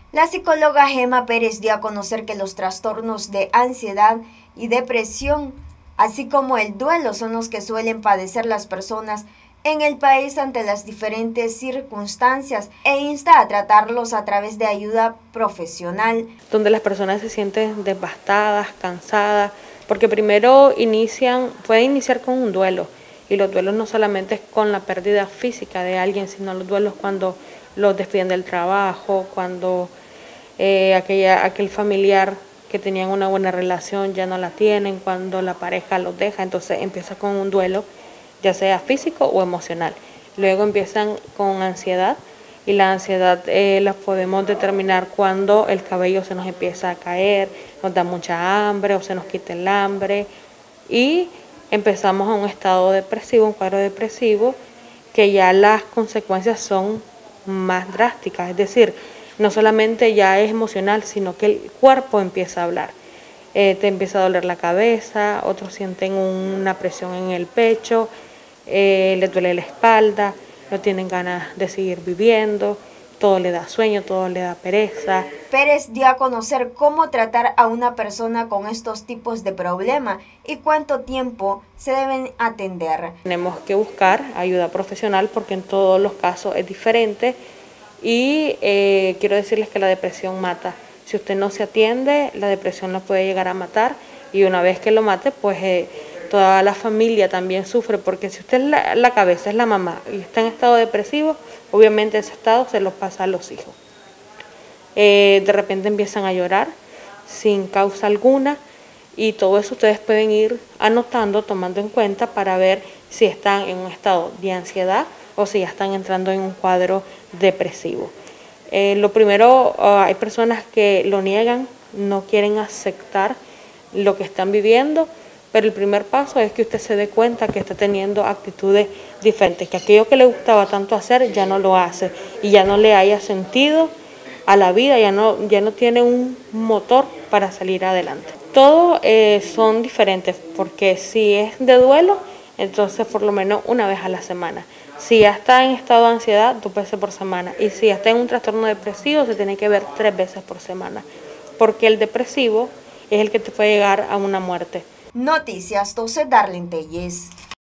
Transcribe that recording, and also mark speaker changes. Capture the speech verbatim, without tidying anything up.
Speaker 1: La psicóloga Gema Pérez dio a conocer que los trastornos de ansiedad y depresión, así como el duelo, son los que suelen padecer las personas en el país ante las diferentes circunstancias e insta a tratarlos a través de ayuda profesional.
Speaker 2: Donde las personas se sienten devastadas, cansadas, porque primero inician, puede iniciar con un duelo, y los duelos no solamente es con la pérdida física de alguien, sino los duelos cuando los despiden del trabajo, cuando eh, aquella, aquel familiar que tenían una buena relación ya no la tienen, cuando la pareja los deja, entonces empieza con un duelo, ya sea físico o emocional. Luego empiezan con ansiedad, y la ansiedad eh, la podemos determinar cuando el cabello se nos empieza a caer, nos da mucha hambre o se nos quita el hambre, y empezamos a un estado depresivo, un cuadro depresivo, que ya las consecuencias son más drásticas, es decir, no solamente ya es emocional, sino que el cuerpo empieza a hablar. Eh, te empieza a doler la cabeza, otros sienten una presión en el pecho, eh, les duele la espalda, no tienen ganas de seguir viviendo, todo le da sueño, todo le da pereza.
Speaker 1: Pérez dio a conocer cómo tratar a una persona con estos tipos de problemas y cuánto tiempo se deben atender.
Speaker 2: Tenemos que buscar ayuda profesional porque en todos los casos es diferente, y eh, quiero decirles que la depresión mata. Si usted no se atiende, la depresión la puede llegar a matar, y una vez que lo mate, pues eh, toda la familia también sufre, porque si usted es la, la cabeza, es la mamá, y está en estado depresivo, obviamente ese estado se lo pasa a los hijos. Eh, de repente empiezan a llorar sin causa alguna, y todo eso ustedes pueden ir anotando, tomando en cuenta para ver si están en un estado de ansiedad o si ya están entrando en un cuadro depresivo. Eh, lo primero, uh, hay personas que lo niegan, no quieren aceptar lo que están viviendo, pero el primer paso es que usted se dé cuenta que está teniendo actitudes diferentes, que aquello que le gustaba tanto hacer ya no lo hace y ya no le haya sentido a la vida, ya no, ya no tiene un motor para salir adelante. Todos eh, son diferentes, porque si es de duelo, entonces por lo menos una vez a la semana. Si ya está en estado de ansiedad, dos veces por semana. Y si ya está en un trastorno depresivo, se tiene que ver tres veces por semana. Porque el depresivo es el que te puede llegar a una muerte.
Speaker 1: Noticias doce, Darlene Telles.